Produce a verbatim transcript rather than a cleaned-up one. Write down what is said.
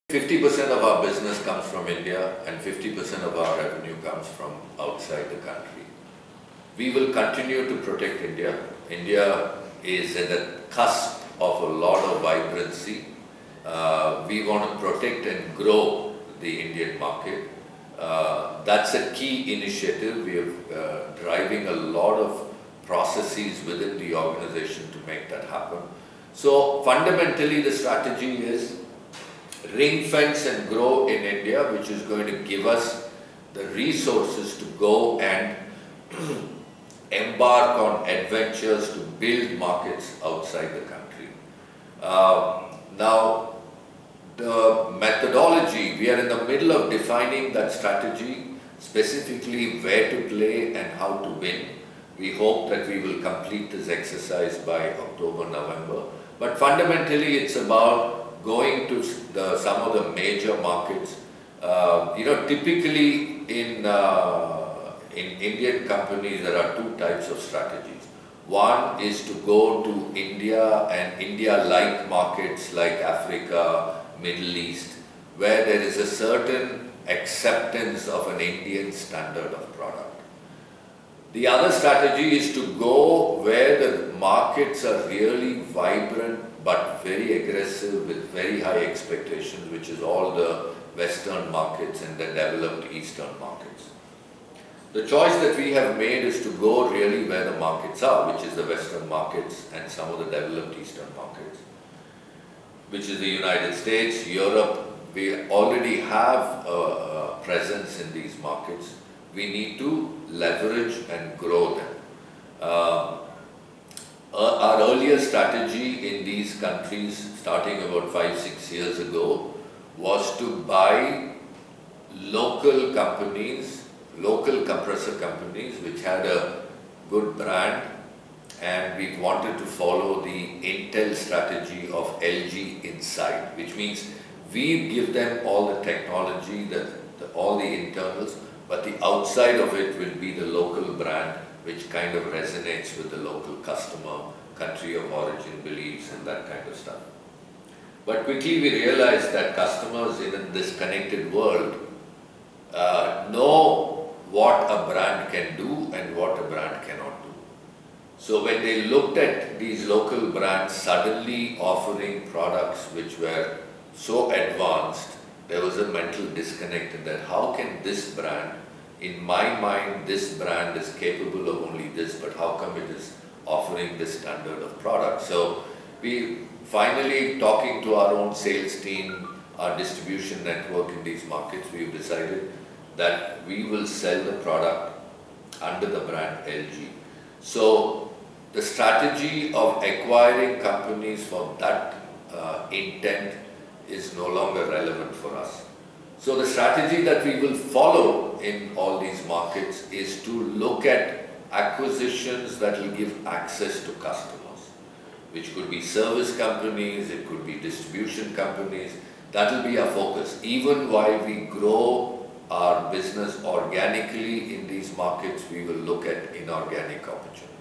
fifty percent of our business comes from India and fifty percent of our revenue comes from outside the country. We will continue to protect India. India is at the cusp of a lot of vibrancy. Uh, we want to protect and grow the Indian market. Uh, that's a key initiative. We are uh, driving a lot of processes within the organization to make that happen. So fundamentally the strategy is ring fence and grow in India, which is going to give us the resources to go and embark on adventures to build markets outside the country. Uh, now, the methodology, we are in the middle of defining that strategy, specifically where to play and how to win. We hope that we will complete this exercise by October, November. But fundamentally, it's about going to the, some of the major markets. Uh, you know, typically in, uh, in Indian companies, there are two types of strategies. One is to go to India and India-like markets like Africa, Middle East, where there is a certain acceptance of an Indian standard of product. The other strategy is to go where the markets are really vibrant but very aggressive with very high expectations, which is all the Western markets and the developed Eastern markets. The choice that we have made is to go really where the markets are, which is the Western markets and some of the developed Eastern markets, which is the United States, Europe. We already have a, a presence in these markets. We need to leverage and grow them. Uh, our earlier strategy in these countries, starting about five, six years ago, was to buy local companies, local compressor companies which had a good brand, and we wanted to follow the Intel strategy of ELGi inside, which means we give them all the technology, the, the, all the internals, but the outside of it will be the local brand which kind of resonates with the local customer, country of origin beliefs and that kind of stuff. But quickly we realized that customers in this connected world uh, know what a brand can do and what a brand cannot do. So when they looked at these local brands suddenly offering products which were so advanced, there was a mental disconnect in that how can this brand, in my mind this brand is capable of only this, but how come it is offering this standard of product? So we finally, talking to our own sales team, our distribution network in these markets, we've decided that we will sell the product under the brand ELGi. So the strategy of acquiring companies for that uh, intent is no longer relevant for us. So the strategy that we will follow in all these markets is to look at acquisitions that will give access to customers, which could be service companies, it could be distribution companies. That will be our focus. Even while we grow our business organically in these markets, we will look at inorganic opportunities.